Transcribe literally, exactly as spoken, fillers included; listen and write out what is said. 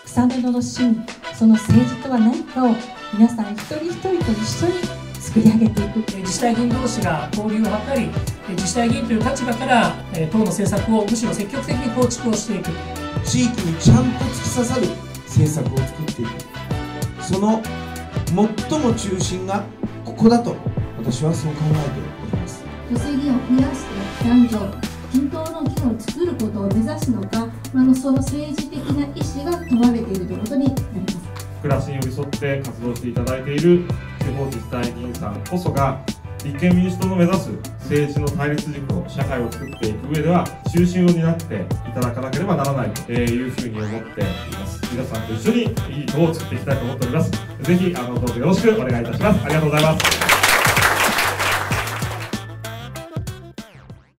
草の根の芯、その政治とは何かを皆さん一人一人と一緒に作り上げていく。 自治体議員同士が交流を図り、自治体議員という立場から党の政策をむしろ積極的に構築をしていく。 地域にちゃんと突き刺さる政策を作っていく、その最も中心がここだと私はそう考えております。 女性議員を増やして男女均等の議論を作ることを目指すのか、あのその政治的な意思が問われているということになります。 暮らしに寄り添って活動していただいている地方自治体議員さんこそが、立憲民主党の目指す政治の対立軸を、社会を作っていく上では中心を担っていただかなければならないというふうに思っています。皆さんと一緒にいい党を作っていきたいと思っております。ぜひあのどうぞよろしくお願いいたします。ありがとうございます。